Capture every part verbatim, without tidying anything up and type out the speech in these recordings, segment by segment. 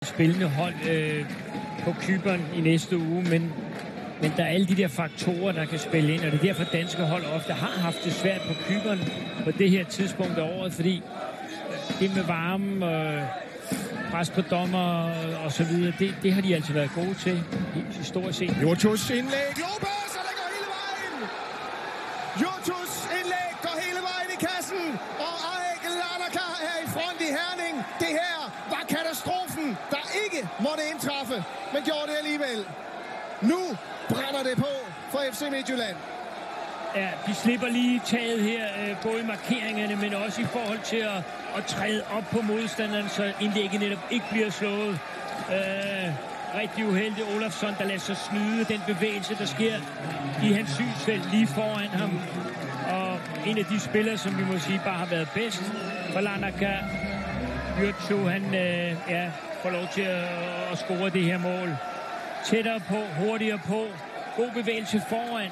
spillende hold øh, på Cypern i næste uge, men, men der er alle de der faktorer, der kan spille ind, og det er derfor danske hold ofte har haft det svært på Cypern på det her tidspunkt af året, fordi det med varme, øh, pres på dommer og så videre, det, det har de altså været gode til historisk set. Jotus indlæg, Lopez, og der går hele vejen! Jotus indlæg går hele vejen i kassen, og Aik Larnaca er i front i Herning. Det her var katastrofen, der ikke måtte indtræffe, men gjorde det alligevel. Nu brænder det på for F C Midtjylland. Ja, de slipper lige taget her, øh, både i markeringerne, men også i forhold til at, at træde op på modstanderen, så indlægget netop ikke bliver slået. Øh, rigtig uheldig Olafsson, der lader sig snyde den bevægelse, der sker i hans synsfelt lige foran ham. Og en af de spillere, som vi må sige bare har været bedst for Larnaca, Jurtsu, han øh, ja, får lov til at, at score det her mål. Tættere på, hurtigere på, god bevægelse foran.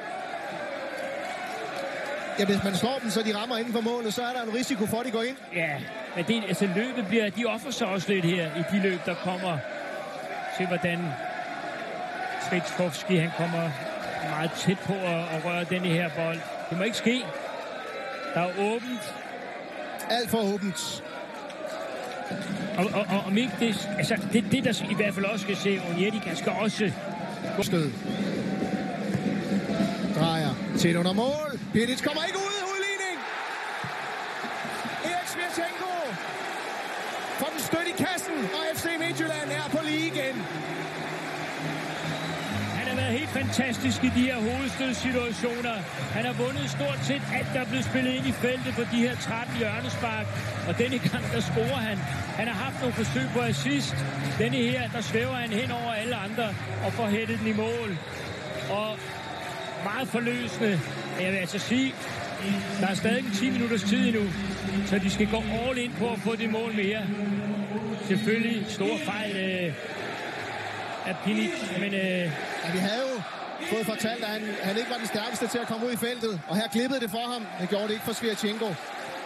Ja, hvis man slår dem, så de rammer inden for målet, så er der en risiko for, at de går ind. Ja, men det, altså løbet bliver, de offer sig også lidt her i de løb, der kommer til, hvordan Tritskovski, han kommer meget tæt på at, at røre denne her bold. Det må ikke ske. Der er åbent. Alt for åbent. Og, og, og om ikke det, altså det, det der i hvert fald også skal se, Onyetika skal også... Stød. Drejer til under mål. Pjanic kommer ikke ud. Udligning. Erik Svirchenko får den stødt i kassen, og F C Midtjylland er på lige igen. Han har været helt fantastisk i de her hovedstødssituationer. Han har vundet stort set alt, der er blevet spillet ind i feltet på de her tretten hjørnespark. Og denne gang, der scorer han. Han har haft nogle forsøg på assist. Denne her, der svæver han hen over alle andre og får hættet den i mål. Og meget forløsende. Jeg vil altså sige, der er stadig ti minutters tid endnu, så de skal gå all in på at få det mål mere. Selvfølgelig stor fejl øh, af Pjanic, men... Øh, ja, vi havde jo fået fortalt, at han, han ikke var den stærkeste til at komme ud i feltet, og her klippede det for ham. Det gjorde det ikke for Svirchenko.